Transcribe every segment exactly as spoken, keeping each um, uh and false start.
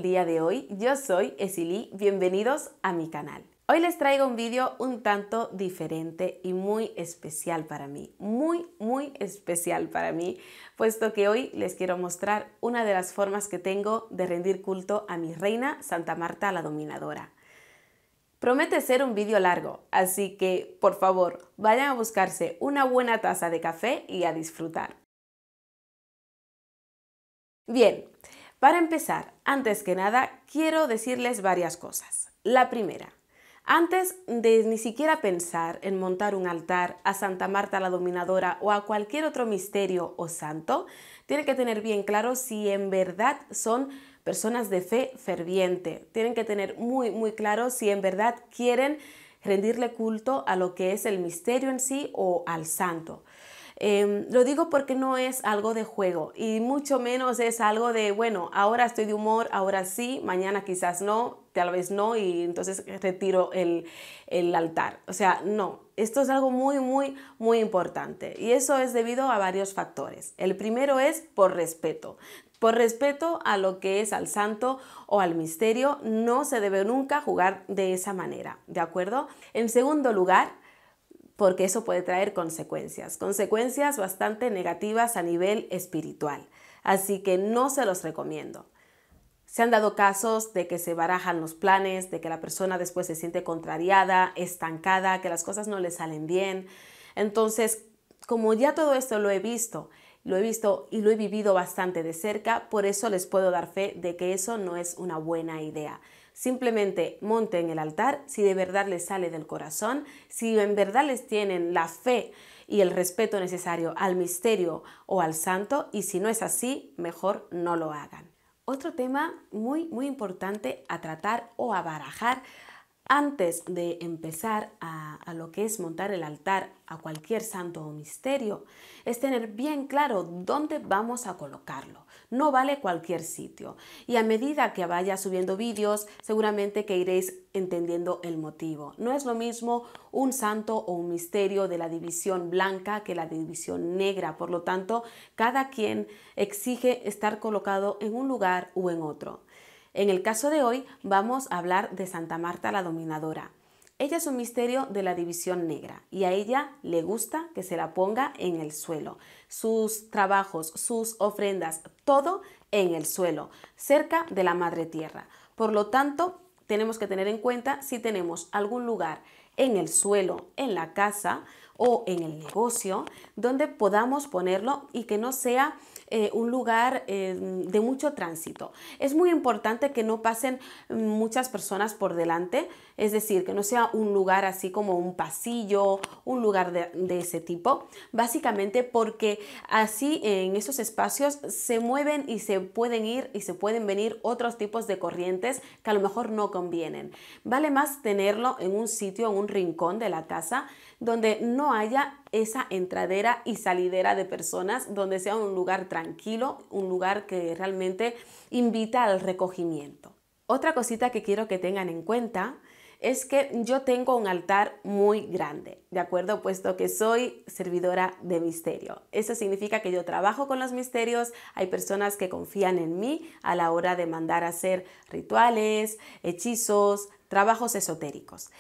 el día de hoy? Yo soy Esili, bienvenidos a mi canal. Hoy les traigo un vídeo un tanto diferente y muy especial para mí, muy muy especial para mí, puesto que hoy les quiero mostrar una de las formas que tengo de rendir culto a mi reina Santa Marta la Dominadora. Promete ser un vídeo largo, así que por favor vayan a buscarse una buena taza de café y a disfrutar. Bien, para empezar, antes que nada, quiero decirles varias cosas. La primera, antes de ni siquiera pensar en montar un altar a Santa Marta la Dominadora o a cualquier otro misterio o santo, tienen que tener bien claro si en verdad son personas de fe ferviente. Tienen que tener muy, muy claro si en verdad quieren rendirle culto a lo que es el misterio en sí o al santo. Eh, lo digo porque no es algo de juego y mucho menos es algo de, bueno, ahora estoy de humor, ahora sí, mañana quizás no, tal vez no y entonces retiro el, el altar. O sea, no, esto es algo muy, muy, muy importante y eso es debido a varios factores. El primero es por respeto. Por respeto a lo que es al santo o al misterio, no se debe nunca jugar de esa manera, ¿de acuerdo? En segundo lugar, porque eso puede traer consecuencias, consecuencias bastante negativas a nivel espiritual, así que no se los recomiendo. Se han dado casos de que se barajan los planes, de que la persona después se siente contrariada, estancada, que las cosas no le salen bien. Entonces, como ya todo esto lo he visto, lo he visto y lo he vivido bastante de cerca, por eso les puedo dar fe de que eso no es una buena idea. Simplemente monten el altar si de verdad les sale del corazón, si en verdad les tienen la fe y el respeto necesario al misterio o al santo, y si no es así, mejor no lo hagan. Otro tema muy, muy importante a tratar o a barajar antes de empezar a, a lo que es montar el altar a cualquier santo o misterio es tener bien claro dónde vamos a colocarlo. No vale cualquier sitio. Y a medida que vaya subiendo vídeos, seguramente que iréis entendiendo el motivo. No es lo mismo un santo o un misterio de la división blanca que la división negra. Por lo tanto, cada quien exige estar colocado en un lugar u en otro. En el caso de hoy vamos a hablar de Santa Marta la Dominadora. Ella es un misterio de la división negra y a ella le gusta que se la ponga en el suelo. Sus trabajos, sus ofrendas, todo en el suelo, cerca de la Madre Tierra. Por lo tanto, tenemos que tener en cuenta si tenemos algún lugar en el suelo, en la casa o en el negocio, donde podamos ponerlo y que no sea eh, un lugar eh, de mucho tránsito. Es muy importante que no pasen muchas personas por delante, es decir, que no sea un lugar así como un pasillo, un lugar de, de ese tipo, básicamente porque así en esos espacios se mueven y se pueden ir y se pueden venir otros tipos de corrientes que a lo mejor no convienen. Vale más tenerlo en un sitio, en un rincón de la casa, donde no haya esa entradera y salidera de personas, donde sea un lugar tranquilo, un lugar que realmente invita al recogimiento. Otra cosita que quiero que tengan en cuenta es que yo tengo un altar muy grande, ¿de acuerdo? Puesto que soy servidora de misterio. Eso significa que yo trabajo con los misterios, hay personas que confían en mí a la hora de mandar a hacer rituales, hechizos, trabajos esotéricos.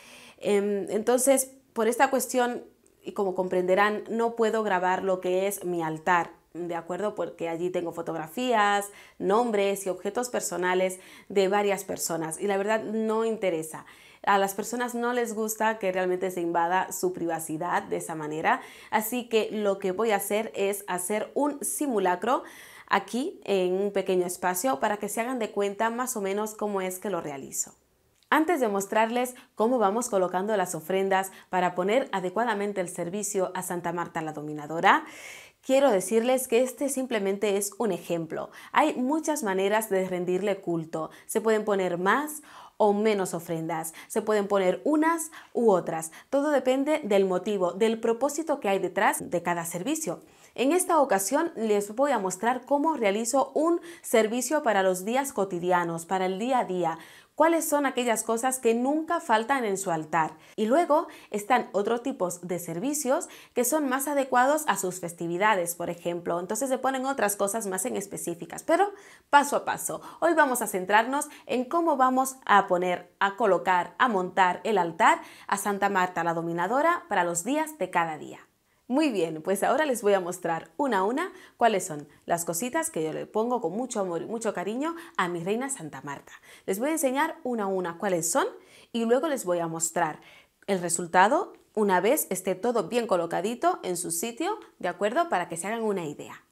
Entonces, por esta cuestión, y como comprenderán, no puedo grabar lo que es mi altar, ¿de acuerdo? Porque allí tengo fotografías, nombres y objetos personales de varias personas y la verdad no interesa. A las personas no les gusta que realmente se invada su privacidad de esa manera, así que lo que voy a hacer es hacer un simulacro aquí en un pequeño espacio para que se hagan de cuenta más o menos cómo es que lo realizo. Antes de mostrarles cómo vamos colocando las ofrendas para poner adecuadamente el servicio a Santa Marta la Dominadora, quiero decirles que este simplemente es un ejemplo. Hay muchas maneras de rendirle culto. Se pueden poner más o menos ofrendas, se pueden poner unas u otras. Todo depende del motivo, del propósito que hay detrás de cada servicio. En esta ocasión les voy a mostrar cómo realizo un servicio para los días cotidianos, para el día a día. Cuáles son aquellas cosas que nunca faltan en su altar. Y luego están otros tipos de servicios que son más adecuados a sus festividades, por ejemplo. Entonces se ponen otras cosas más en específicas, pero paso a paso. Hoy vamos a centrarnos en cómo vamos a poner, a colocar, a montar el altar a Santa Marta la Dominadora para los días de cada día. Muy bien, pues ahora les voy a mostrar una a una cuáles son las cositas que yo le pongo con mucho amor y mucho cariño a mi reina Santa Marta. Les voy a enseñar una a una cuáles son y luego les voy a mostrar el resultado una vez esté todo bien colocadito en su sitio, ¿de acuerdo? Para que se hagan una idea.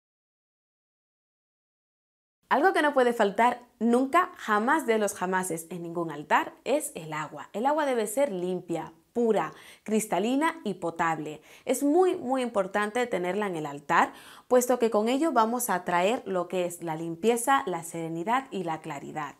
Algo que no puede faltar nunca, jamás de los jamases en ningún altar es el agua. El agua debe ser limpia, pura, cristalina y potable. Es muy muy importante tenerla en el altar, puesto que con ello vamos a atraer lo que es la limpieza, la serenidad y la claridad.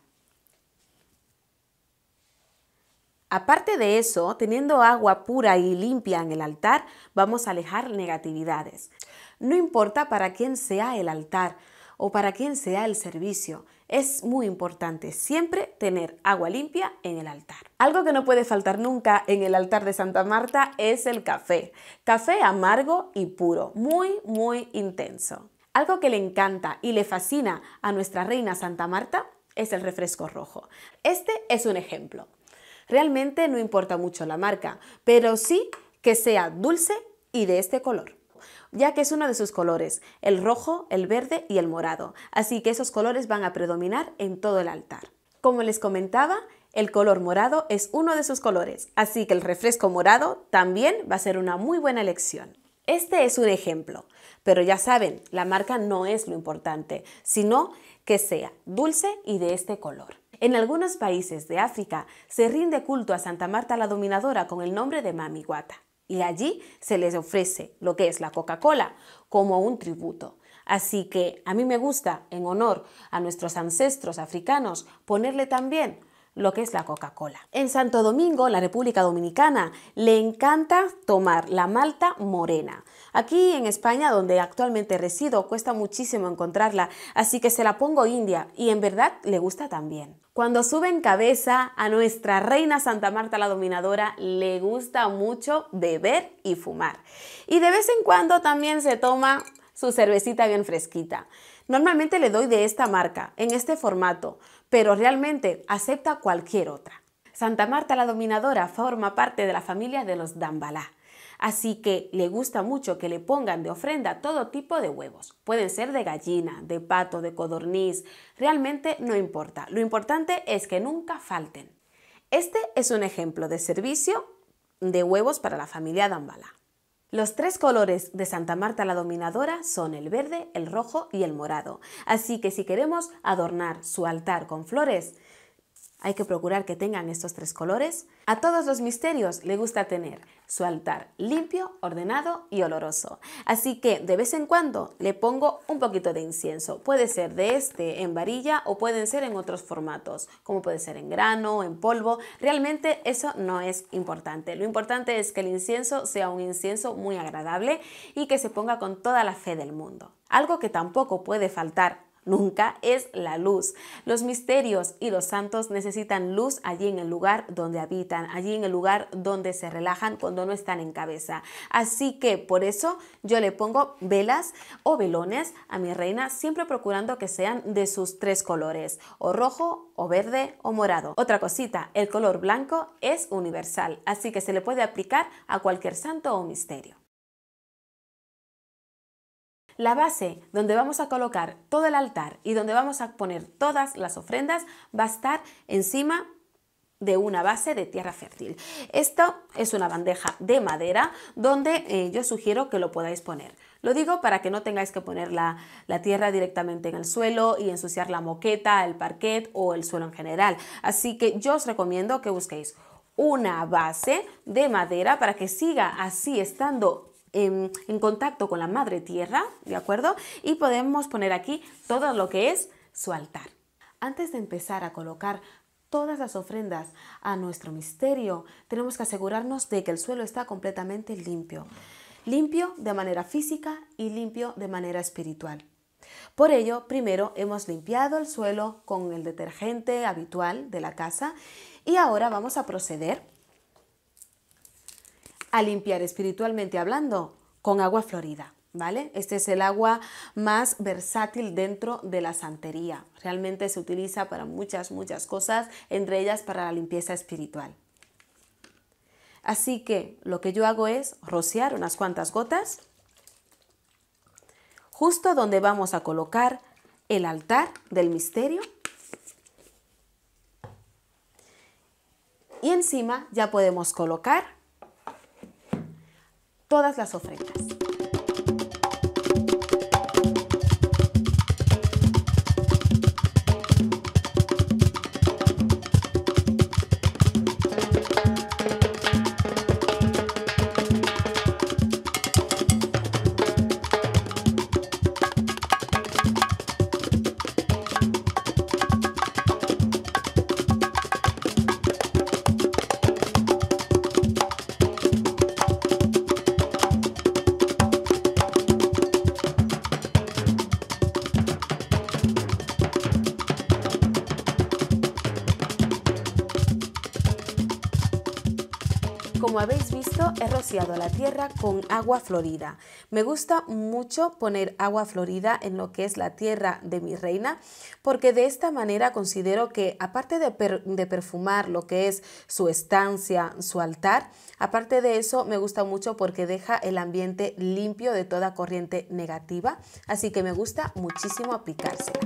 Aparte de eso, teniendo agua pura y limpia en el altar, vamos a alejar negatividades. No importa para quién sea el altar o para quién sea el servicio, es muy importante siempre tener agua limpia en el altar. Algo que no puede faltar nunca en el altar de Santa Marta es el café. Café amargo y puro, muy muy intenso. Algo que le encanta y le fascina a nuestra reina Santa Marta es el refresco rojo. Este es un ejemplo. Realmente no importa mucho la marca, pero sí que sea dulce y de este color, ya que es uno de sus colores, el rojo, el verde y el morado, así que esos colores van a predominar en todo el altar. Como les comentaba, el color morado es uno de sus colores, así que el refresco morado también va a ser una muy buena elección. Este es un ejemplo, pero ya saben, la marca no es lo importante, sino que sea dulce y de este color. En algunos países de África se rinde culto a Santa Marta la Dominadora con el nombre de Mami Wata. Y allí se les ofrece lo que es la Coca-Cola como un tributo. Así que a mí me gusta, en honor a nuestros ancestros africanos, ponerle también lo que es la Coca-Cola. En Santo Domingo, la República Dominicana, le encanta tomar la malta morena. Aquí en España, donde actualmente resido, cuesta muchísimo encontrarla, así que se la pongo india y en verdad le gusta también. Cuando sube en cabeza a nuestra reina Santa Marta la Dominadora, le gusta mucho beber y fumar. Y de vez en cuando también se toma su cervecita bien fresquita. Normalmente le doy de esta marca, en este formato, pero realmente acepta cualquier otra. Santa Marta la Dominadora forma parte de la familia de los Dambalá, así que le gusta mucho que le pongan de ofrenda todo tipo de huevos. Pueden ser de gallina, de pato, de codorniz, realmente no importa. Lo importante es que nunca falten. Este es un ejemplo de servicio de huevos para la familia Dambalá. Los tres colores de Santa Marta la Dominadora son el verde, el rojo y el morado. Así que si queremos adornar su altar con flores, hay que procurar que tengan estos tres colores. A todos los misterios le gusta tener su altar limpio, ordenado y oloroso. Así que de vez en cuando le pongo un poquito de incienso. Puede ser de este en varilla o pueden ser en otros formatos, como puede ser en grano, en polvo. Realmente eso no es importante. Lo importante es que el incienso sea un incienso muy agradable y que se ponga con toda la fe del mundo. Algo que tampoco puede faltar nunca es la luz. Los misterios y los santos necesitan luz allí en el lugar donde habitan, allí en el lugar donde se relajan cuando no están en cabeza. Así que por eso yo le pongo velas o velones a mi reina, siempre procurando que sean de sus tres colores, o rojo, o verde, o morado. Otra cosita, el color blanco es universal, así que se le puede aplicar a cualquier santo o misterio. La base donde vamos a colocar todo el altar y donde vamos a poner todas las ofrendas va a estar encima de una base de tierra fértil. Esto es una bandeja de madera donde eh, yo sugiero que lo podáis poner. Lo digo para que no tengáis que poner la, la tierra directamente en el suelo y ensuciar la moqueta, el parquet o el suelo en general. Así que yo os recomiendo que busquéis una base de madera para que siga así estando En, en contacto con la madre tierra, ¿de acuerdo? Y podemos poner aquí todo lo que es su altar. Antes de empezar a colocar todas las ofrendas a nuestro misterio, tenemos que asegurarnos de que el suelo está completamente limpio. limpio de manera física y limpio de manera espiritual. Por ello, primero hemos limpiado el suelo con el detergente habitual de la casa y ahora vamos a proceder a limpiar espiritualmente hablando con agua florida, ¿vale? Este es el agua más versátil dentro de la santería. Realmente se utiliza para muchas, muchas cosas, entre ellas para la limpieza espiritual. Así que lo que yo hago es rociar unas cuantas gotas justo donde vamos a colocar el altar del misterio. Y encima ya podemos colocar todas las ofrendas. Como habéis visto, he rociado la tierra con agua florida. Me gusta mucho poner agua florida en lo que es la tierra de mi reina, porque de esta manera considero que, aparte de, per de perfumar lo que es su estancia, su altar, aparte de eso me gusta mucho porque deja el ambiente limpio de toda corriente negativa, así que me gusta muchísimo aplicársela.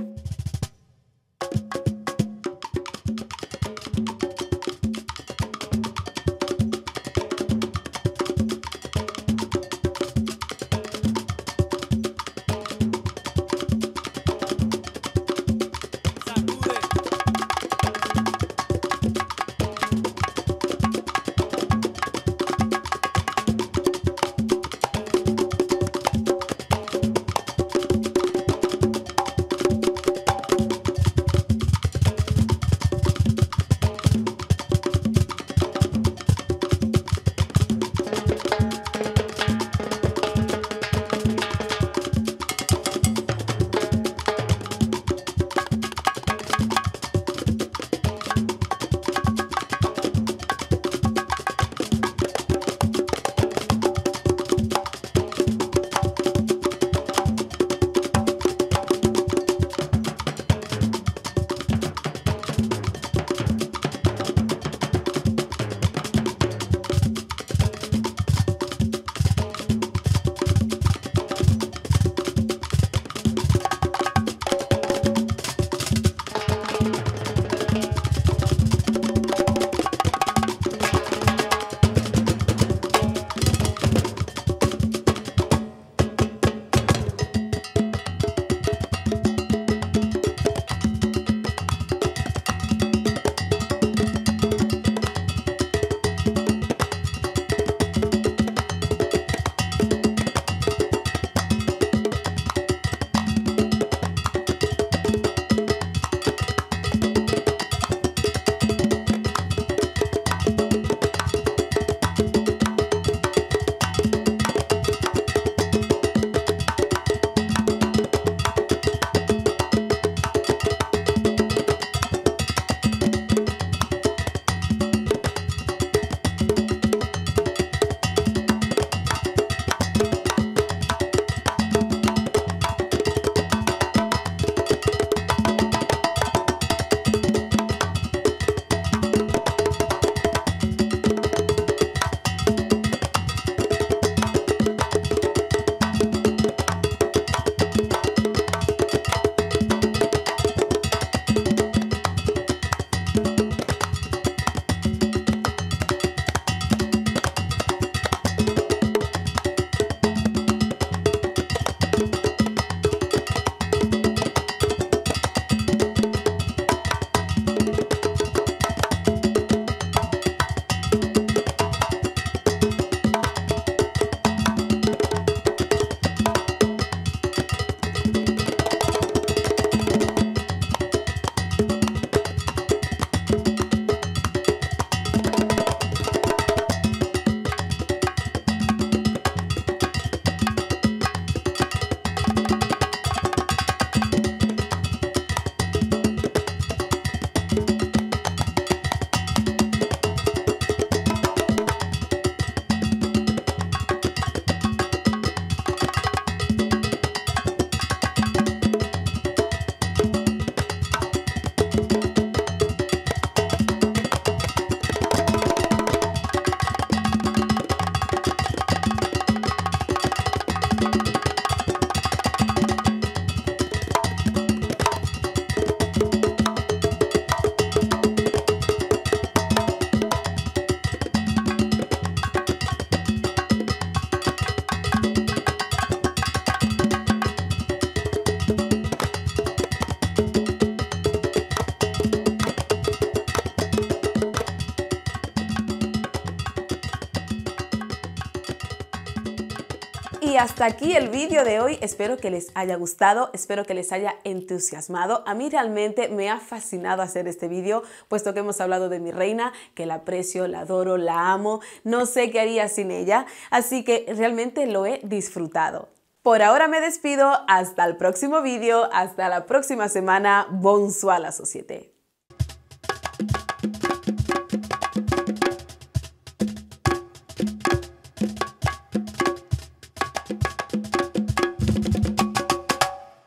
Y hasta aquí el vídeo de hoy. Espero que les haya gustado, espero que les haya entusiasmado. A mí realmente me ha fascinado hacer este vídeo, puesto que hemos hablado de mi reina, que la aprecio, la adoro, la amo. No sé qué haría sin ella, así que realmente lo he disfrutado. Por ahora me despido, hasta el próximo vídeo, hasta la próxima semana. Bonsoir la société.